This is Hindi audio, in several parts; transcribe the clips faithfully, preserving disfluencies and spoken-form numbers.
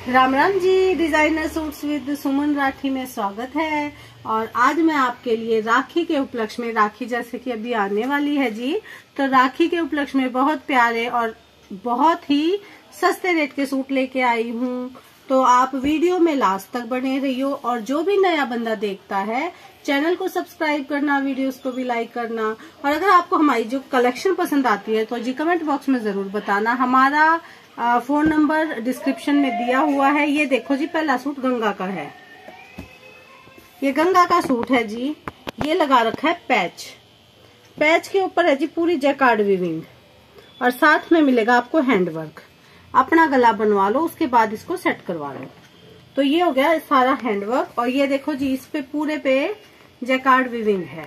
Ram Ram ji, designer suits with Suman Rathi में स्वागत है। और आज मैं आपके लिए राखी के उपलक्ष्य में, राखी जैसे कि अभी आने वाली है जी, तो राखी के उपलक्ष्य में बहुत प्यारे और बहुत ही सस्ते रेट के सूट लेके आई हूँ। तो आप वीडियो में लास्ट तक बने रहियो। और जो भी नया बंदा देखता है, चैनल को सब्सक्राइब करना, वीडियोस को भी लाइक करना। और अगर आपको हमारी जो कलेक्शन पसंद आती है तो जी कमेंट बॉक्स में जरूर बताना। हमारा आ, फोन नंबर डिस्क्रिप्शन में दिया हुआ है। ये देखो जी, पहला सूट गंगा का है। ये गंगा का सूट है जी। ये लगा रखा है पैच। पैच के ऊपर है जी पूरी जैकार्ड वीविंग, और साथ में मिलेगा आपको हैंडवर्क। अपना गला बनवा लो, उसके बाद इसको सेट करवा लो। तो ये हो गया सारा हैंडवर्क। और ये देखो जी, इस पे पूरे पे जैकार्ड वीविंग है।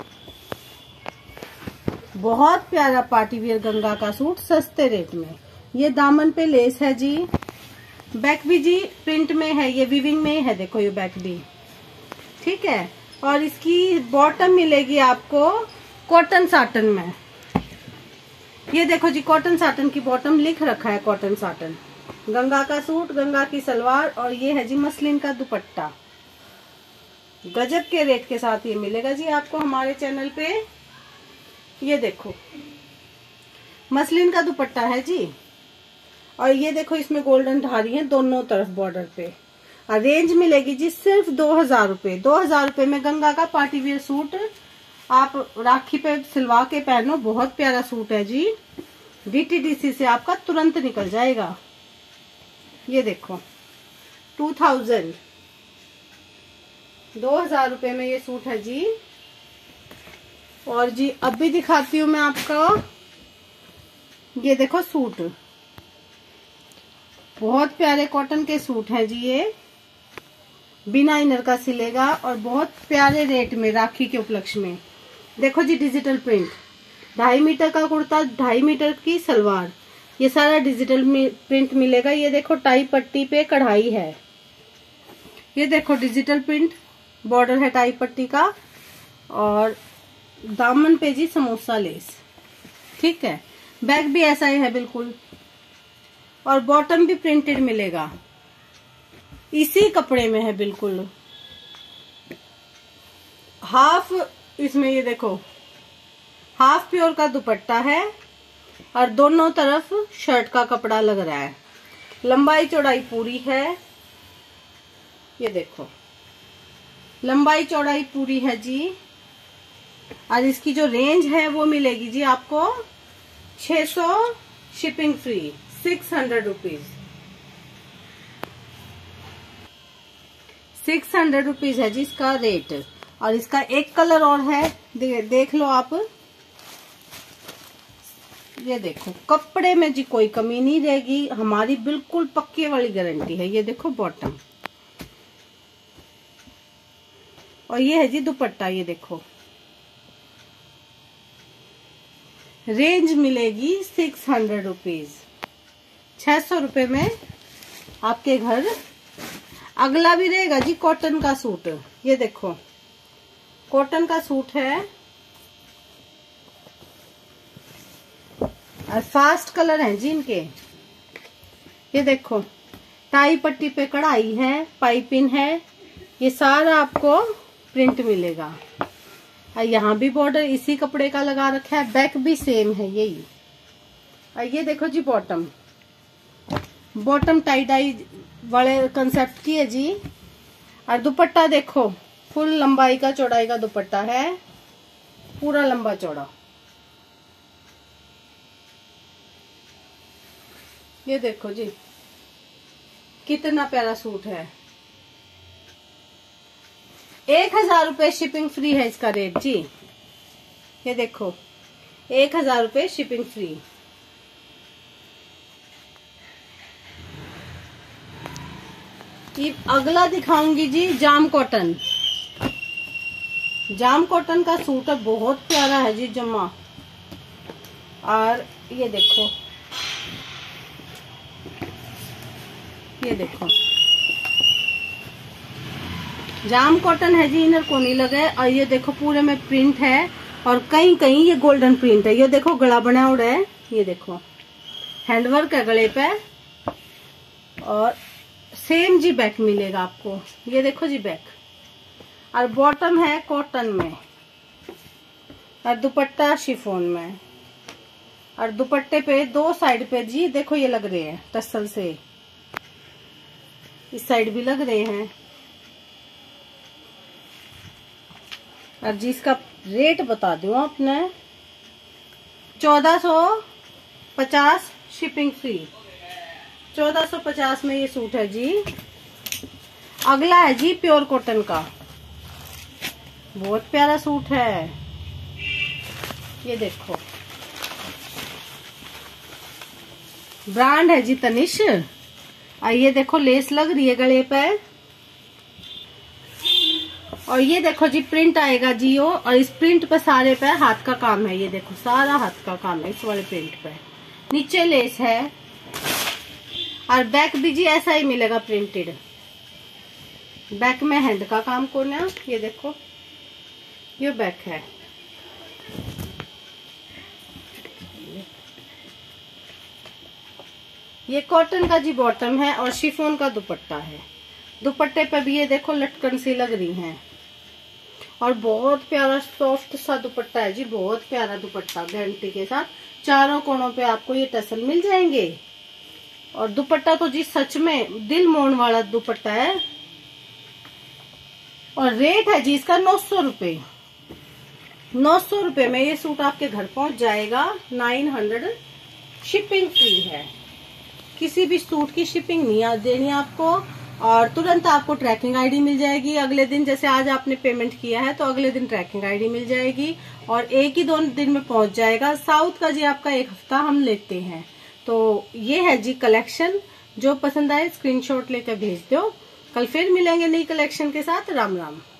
बहुत प्यारा पार्टी वियर गंगा का सूट सस्ते रेट में। ये दामन पे लेस है जी। बैक भी जी प्रिंट में है, ये वीविंग में है। देखो ये बैक भी ठीक है। और इसकी बॉटम मिलेगी आपको कॉटन साटन में। ये देखो जी, कॉटन साटन की बॉटम लिख रखा है, कॉटन साटन। गंगा का सूट, गंगा की सलवार, और ये है जी मसलिन का दुपट्टा। गजब के रेट के साथ ये मिलेगा जी आपको हमारे चैनल पे। ये देखो मसलिन का दुपट्टा है जी। और ये देखो, इसमें गोल्डन धारी है दोनों तरफ बॉर्डर पे। और रेंज मिलेगी जी सिर्फ दो हजार रूपये। दो हजार रूपये में गंगा का पार्टी वियर सूट आप राखी पे सिलवा के पहनो। बहुत प्यारा सूट है जी। डीटीडीसी से आपका तुरंत निकल जाएगा। ये देखो टू थाउजेंड दो हजार रूपये में ये सूट है जी। और जी अब भी दिखाती हूँ मैं आपको। ये देखो सूट, बहुत प्यारे कॉटन के सूट है जी। ये बिना इनर का सिलेगा और बहुत प्यारे रेट में राखी के उपलक्ष्य में। देखो जी डिजिटल प्रिंट, ढाई मीटर का कुर्ता, ढाई मीटर की सलवार, ये सारा डिजिटल प्रिंट मिलेगा। ये देखो टाई पट्टी पे कढ़ाई है। ये देखो डिजिटल प्रिंट बॉर्डर है टाई पट्टी का। और दामन पे जी समोसा लेस, ठीक है। बैक भी ऐसा ही है बिल्कुल। और बॉटम भी प्रिंटेड मिलेगा, इसी कपड़े में है बिल्कुल। हाफ इसमें ये देखो हाफ प्योर का दुपट्टा है, और दोनों तरफ शर्ट का कपड़ा लग रहा है। लंबाई चौड़ाई पूरी है। ये देखो लंबाई चौड़ाई पूरी है जी। और इसकी जो रेंज है वो मिलेगी जी आपको छह सौ, shipping free, six hundred rupees. Six hundred rupees है जी इसका रेट। और इसका एक कलर और है, दे, देख लो आप। ये देखो कपड़े में जी कोई कमी नहीं रहेगी, हमारी बिल्कुल पक्के वाली गारंटी है। ये देखो बॉटम, और ये है जी दुपट्टा। ये देखो रेंज मिलेगी सिक्स हंड्रेड रुपीज। छह सौ रुपये में आपके घर। अगला भी रहेगा जी कॉटन का सूट। ये देखो कॉटन का सूट है, और फास्ट कलर है जी इनके। ये देखो टाई पट्टी पे कढ़ाई है, पाइपिंग है। ये सारा आपको प्रिंट मिलेगा। और यहाँ भी बॉर्डर इसी कपड़े का लगा रखा है। बैक भी सेम है यही। और ये देखो जी बॉटम, बॉटम टाई डाई वाले कंसेप्ट की है जी। और दुपट्टा देखो फुल लंबाई का चौड़ाई का दुपट्टा है, पूरा लंबा चौड़ा। ये देखो जी कितना प्यारा सूट है। एक हजार रुपये शिपिंग फ्री है इसका रेट जी। ये देखो एक हजार रुपये शिपिंग फ्री। ये अगला दिखाऊंगी जी जाम कॉटन। जाम कॉटन का सूट है, बहुत प्यारा है जी जम्मा। और ये देखो, ये देखो जाम कॉटन है जी, इनर को नहीं लगे। और ये देखो पूरे में प्रिंट है, और कहीं कहीं ये गोल्डन प्रिंट है। ये देखो गला बना हुआ है। ये देखो हैंडवर्क है गले पे, और सेम जी बैक मिलेगा आपको। ये देखो जी बैक, और बॉटम है कॉटन में, और दुपट्टा शिफॉन में, और दुपट्टे पे दो साइड पे जी देखो ये लग रहे हैं टसल से, इस साइड भी लग रहे हैं। और जी इसका रेट बता दूं आपने, चौदह सौ पचास शिपिंग फ्री, चौदह सौ पचास में ये सूट है जी। अगला है जी प्योर कॉटन का, बहुत प्यारा सूट है, ये देखो ब्रांड है जी तनिष। और ये देखो लेस लग रही है गले पे, और ये देखो जी प्रिंट आएगा जी वो, और इस प्रिंट पे सारे पे हाथ का काम है, ये देखो सारा हाथ का काम है इस वाले प्रिंट पे, नीचे लेस है, और बैक भी जी ऐसा ही मिलेगा प्रिंटेड, बैक में हैंड का काम कोना, ये देखो ये बैक है। ये कॉटन का जी बॉटम है, और शिफॉन का दुपट्टा है। दुपट्टे पे भी ये देखो लटकन सी लग रही हैं, और बहुत प्यारा सॉफ्ट सा दुपट्टा है जी, बहुत प्यारा दुपट्टा गारंटी के साथ। चारों कोनों पे आपको ये टसल मिल जाएंगे, और दुपट्टा तो जी सच में दिल मोड़ने वाला दुपट्टा है। और रेट है जी इसका नौ सौ रुपए, नौ सौ रुपए में ये सूट आपके घर पहुंच जाएगा। नाइन हंड्रेड शिपिंग फ्री है, किसी भी सूट की शिपिंग नहीं देनी आपको, और तुरंत आपको ट्रैकिंग आईडी मिल जाएगी अगले दिन। जैसे आज आपने पेमेंट किया है तो अगले दिन ट्रैकिंग आईडी मिल जाएगी, और एक ही दो दिन में पहुंच जाएगा। साउथ का जी आपका एक हफ्ता हम लेते हैं। तो ये है जी कलेक्शन, जो पसंद आए स्क्रीनशॉट लेकर भेज दो। कल फिर मिलेंगे नई कलेक्शन के साथ। राम राम।